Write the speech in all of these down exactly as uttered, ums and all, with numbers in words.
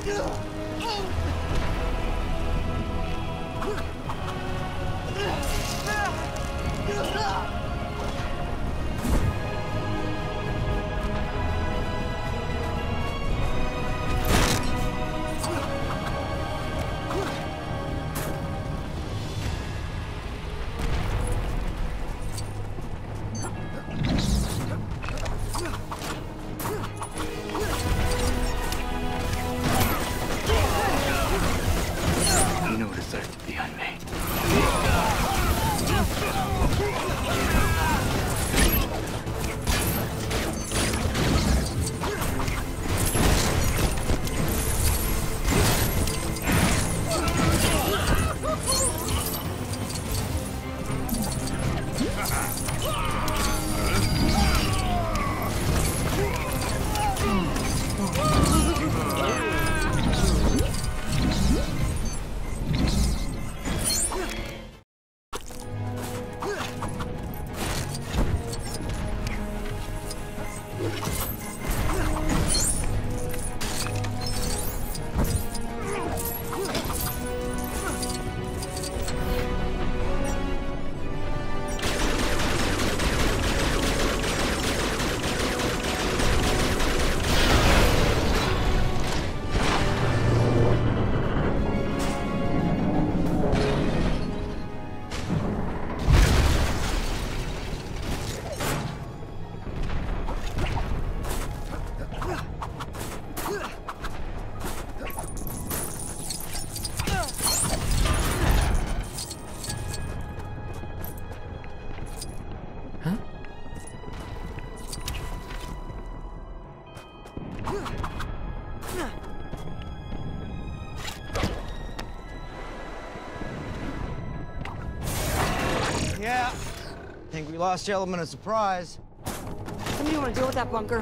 Yeah, I think we lost your element of surprise. Somebody want to deal with that bunker?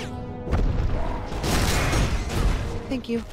Thank you.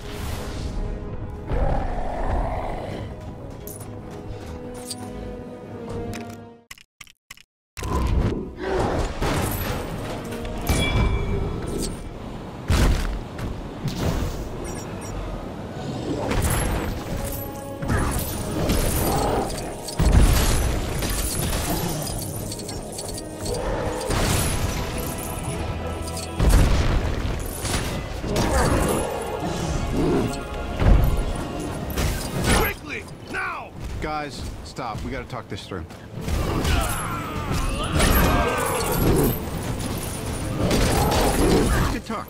Guys, stop. We gotta talk this through. Good talk.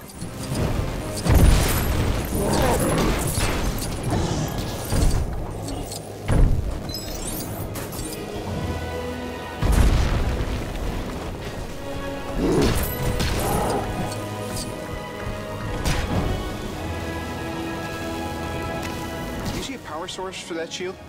Do you see a power source for that shield?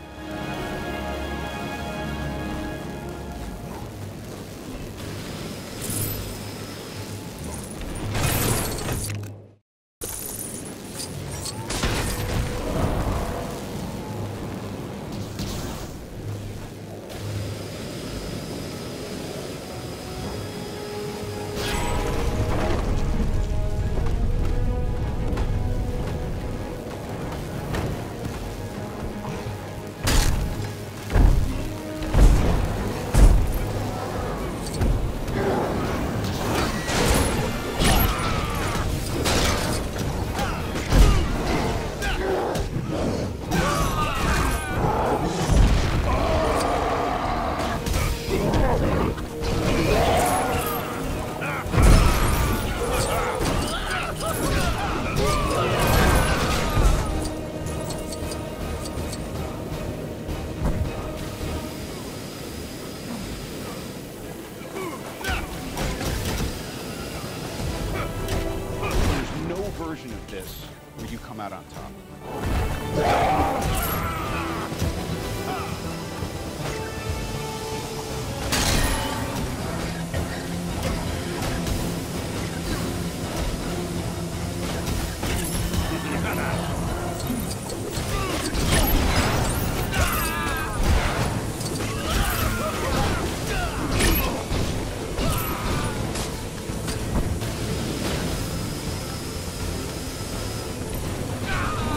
Version of this where you come out on top. Ah!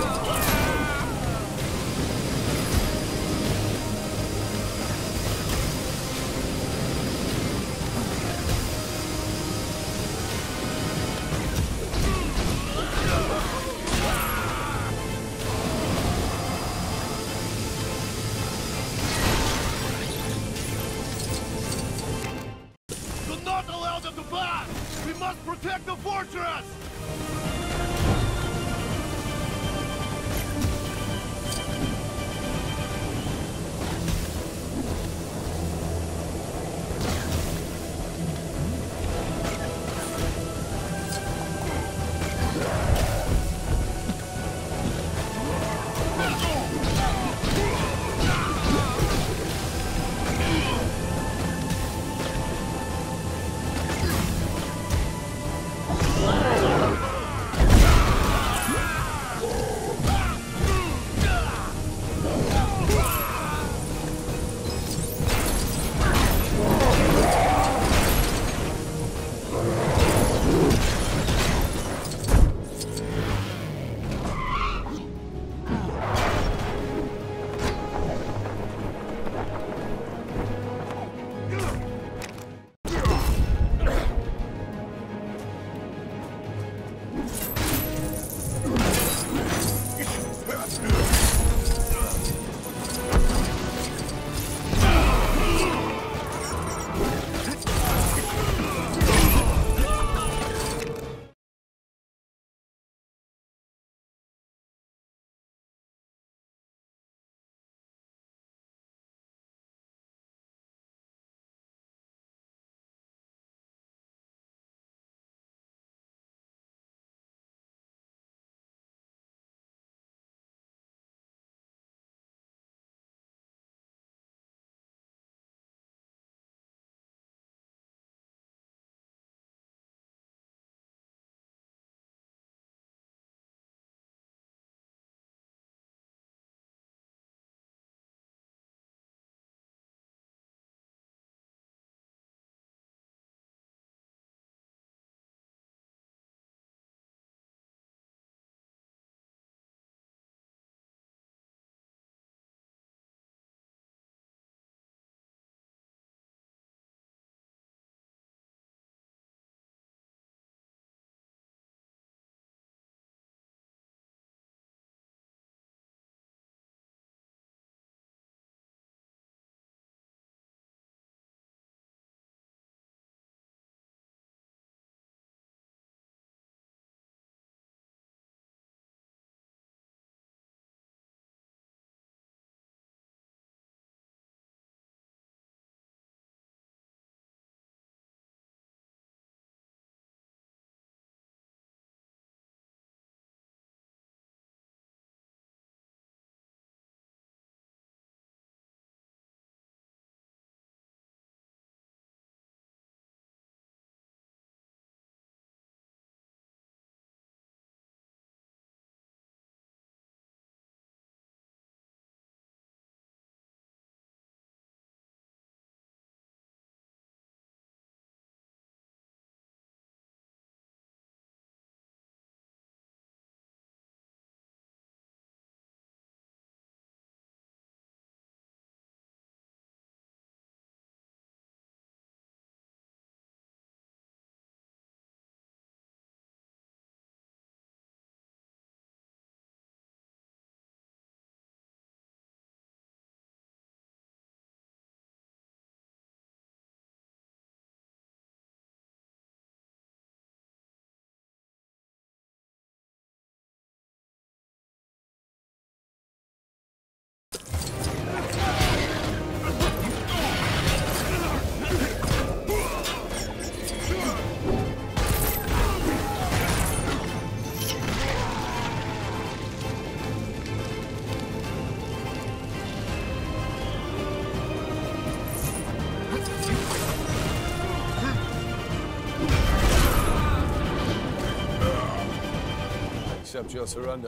accept your surrender.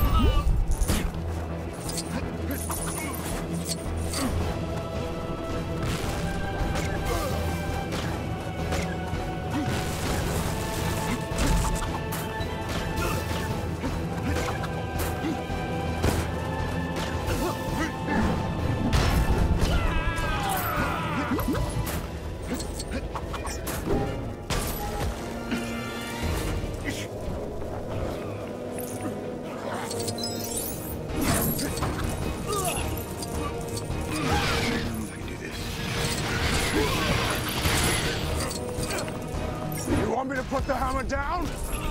Put the hammer down?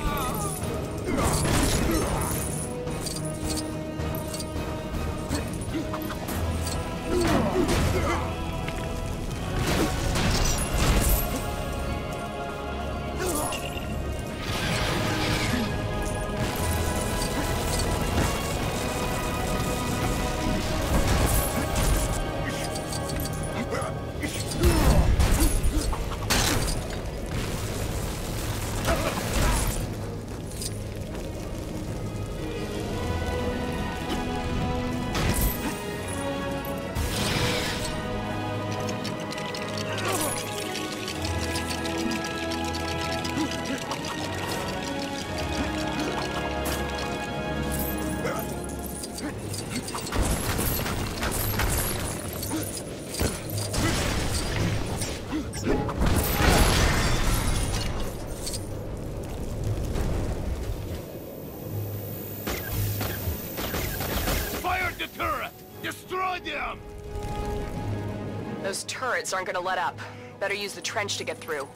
Those turrets aren't gonna let up. Better use the trench to get through.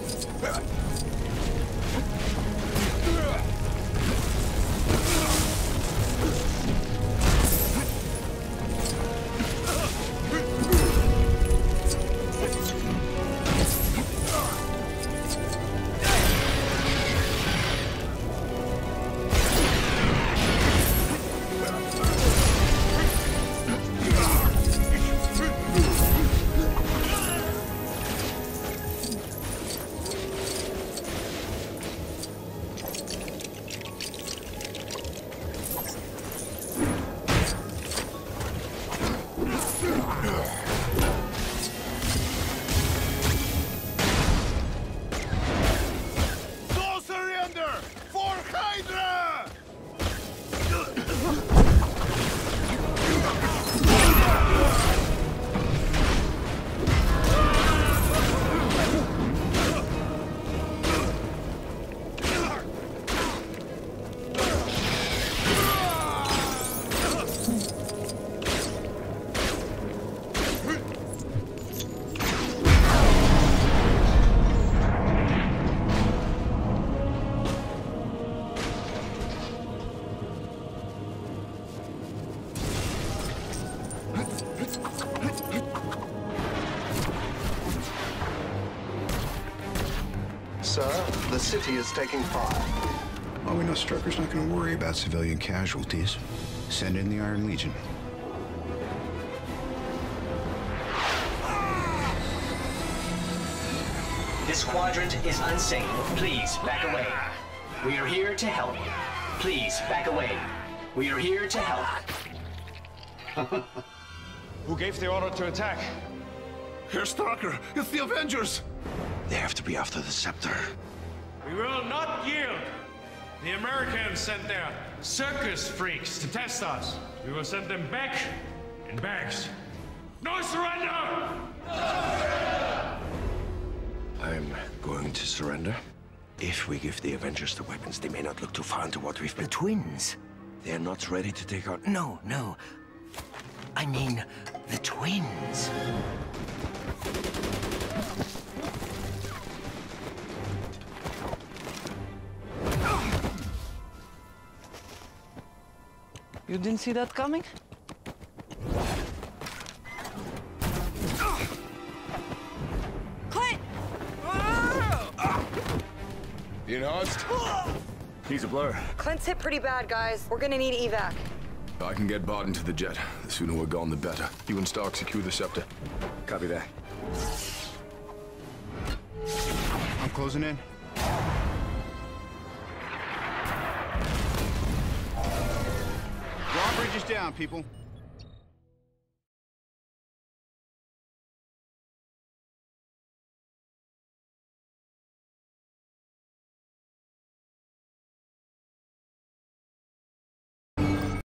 Sir, the city is taking fire. Well, we know Strucker's not going to worry about civilian casualties. Send in the Iron Legion. This quadrant is unsafe. Please, back away. We are here to help. Please, back away. We are here to help. Who gave the order to attack? Herr Strucker, it's the Avengers! They have to be after the scepter. We will not yield. The Americans sent their circus freaks to test us. We will send them back in bags. No surrender! I'm going to surrender. If we give the Avengers the weapons, they may not look too far into what we've been. The twins. They're not ready to take out... No, no. I mean, the twins. You didn't see that coming? Clint! Enhanced? He's a blur. Clint's hit pretty bad, guys. We're gonna need evac. I can get Barton to the jet. The sooner we're gone, the better. You and Stark secure the scepter. Copy that. I'm closing in. Bridge is down, people.